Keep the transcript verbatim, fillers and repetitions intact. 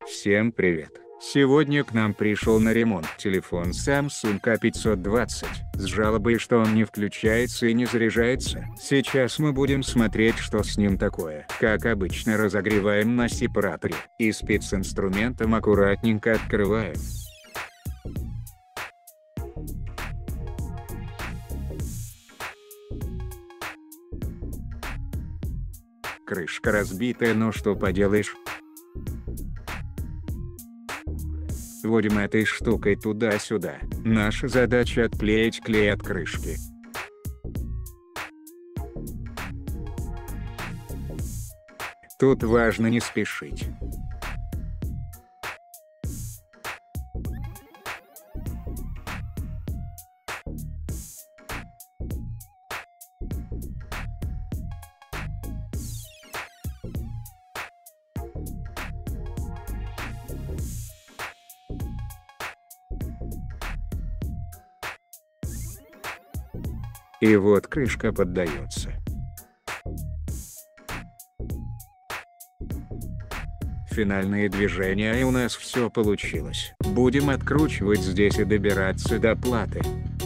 Всем привет! Сегодня к нам пришел на ремонт телефон Samsung а пятьсот двадцать, с жалобой, что он не включается и не заряжается. Сейчас мы будем смотреть, что с ним такое. Как обычно, разогреваем на сепараторе и специнструментом аккуратненько открываем. Крышка разбитая, но что поделаешь. Водим этой штукой туда-сюда. Наша задача отклеить клей от крышки. Тут важно не спешить. И вот крышка поддается. Финальные движения, и у нас все получилось. Будем откручивать здесь и добираться до платы.